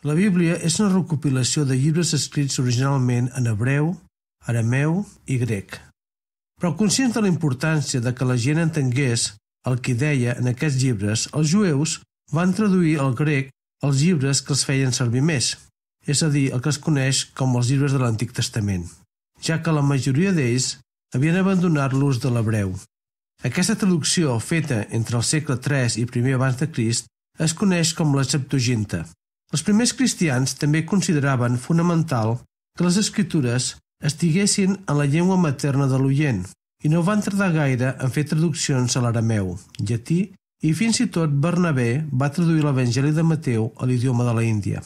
La Bíblia és una recopilació de llibres escrits originalment en hebreu, arameu i grec. Però conscients de la importància de que la gent entengués el que deia en aquests llibres, els jueus van traduir al grec els llibres que els feien servir més, és a dir, el que es coneix com els llibres de l'Antic Testament, ja que la majoria d'ells havien abandonat l'ús de l'hebreu. Aquesta traducció, feta entre el segle III i primer abans de Crist, es coneix com la Septuaginta. Els primers cristians també consideraven fonamental que les escritures estiguessin en la llengua materna de l'oient i no van tardar gaire en fer traduccions a l'arameu, llatí i fins i tot Bernabé va traduir l'Evangeli de Mateu a l'idioma de l'Índia.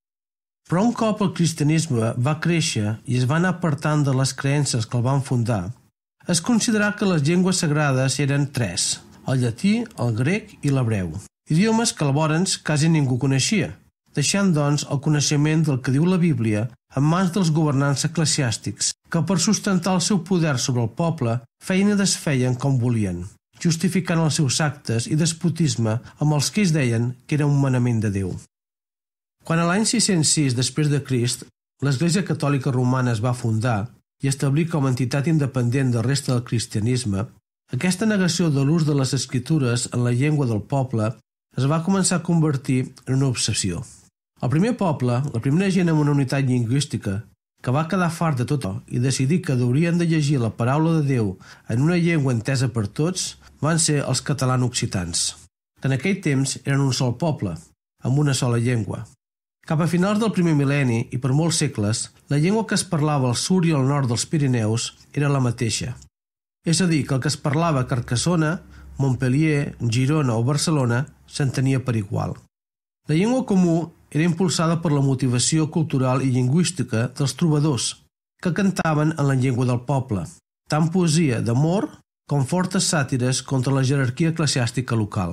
Però un cop el cristianisme va créixer i es va anar apartant de les creences que el van fundar, es considerà que les llengües sagrades eren tres, el llatí, el grec i l'hebreu, idiomes que llavors quasi ningú coneixia, deixant doncs el coneixement del que diu la Bíblia en mans dels governants eclesiàstics, que per sustentar el seu poder sobre el poble feien i desfeien com volien, justificant els seus actes i despotisme amb els que ells deien que era un manament de Déu. Quan a l'any 606 després de Crist, l'Església Catòlica Romana es va fundar i establir com a entitat independent del resta del cristianisme, aquesta negació de l'ús de les escritures en la llengua del poble es va començar a convertir en una obsessió. El primer poble, la primera gent amb una unitat lingüística, que va quedar fart de tot i decidir que haurien de llegir la paraula de Déu en una llengua entesa per tots, van ser els catalano-occitans, que en aquell temps eren un sol poble, amb una sola llengua. Cap a finals del primer mil·lenni i per molts segles, la llengua que es parlava al sud i al nord dels Pirineus era la mateixa. És a dir, que el que es parlava a Carcassona, Montpellier, Girona o Barcelona s'entenia per igual. La llengua comú era impulsada per la motivació cultural i lingüística dels trobadors, que cantaven en la llengua del poble, tant poesia d'amor com fortes sàtires contra la jerarquia eclesiàstica local.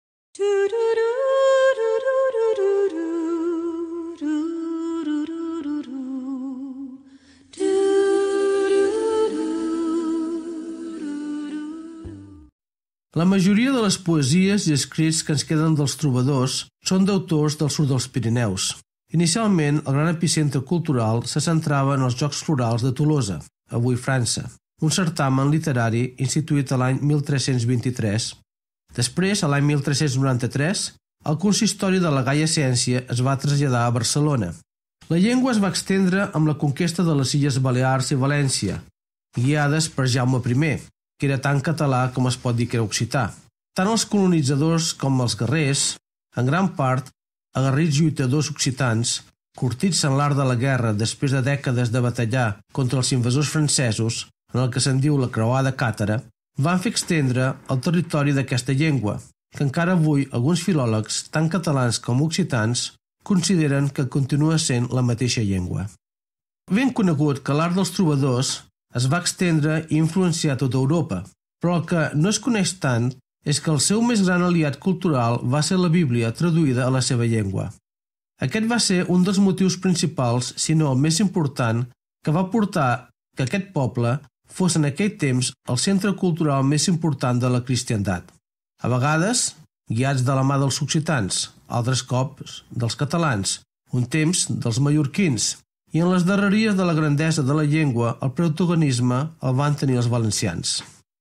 La majoria de les poesies i escrits que ens queden dels trobadors són d'autors del sud dels Pirineus. Inicialment, el gran epicentre cultural se centrava en els Jocs Florals de Tolosa, avui França, un certamen literari instituït a l'any 1323. Després, a l'any 1393, el consistori de la Gaia Ciència es va traslladar a Barcelona. La llengua es va estendre amb la conquesta de les Illes Balears i València, guiades per Jaume I, que era tant català com es pot dir que era occità. Tant els colonitzadors com els guerrers, en gran part, aguerrits lluitadors occitans, curtits en l'art de la guerra després de dècades de batallar contra els invasors francesos, en el que se'n diu la Creuada Càtara, van fer extendre el territori d'aquesta llengua, que encara avui alguns filòlegs, tant catalans com occitans, consideren que continua sent la mateixa llengua. Ben conegut que l'art dels trobadors es va estendre i influenciar tota Europa, però el que no es coneix tant és que el seu més gran aliat cultural va ser la Bíblia traduïda a la seva llengua. Aquest va ser un dels motius principals, si no el més important, que va portar que aquest poble fos en aquell temps el centre cultural més important de la cristiandat. A vegades, guiats de la mà dels occitans, altres cops dels catalans, un temps dels mallorquins, i en les darreries de la grandesa de la llengua el protagonisme el van tenir els valencians.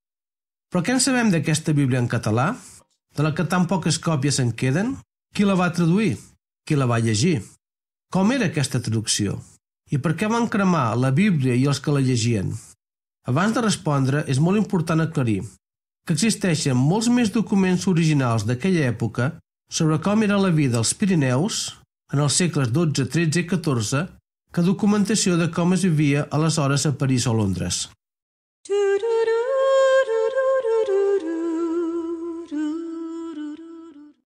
Però què en sabem d'aquesta Bíblia en català? De la que tan poques còpies en queden? Qui la va traduir? Qui la va llegir? Com era aquesta traducció? I per què van cremar la Bíblia i els que la llegien? Abans de respondre, és molt important aclarir que existeixen molts més documents originals d'aquella època sobre com era la vida als Pirineus en els segles XII, XIII i XIV que documentació de com es vivia aleshores a París o Londres.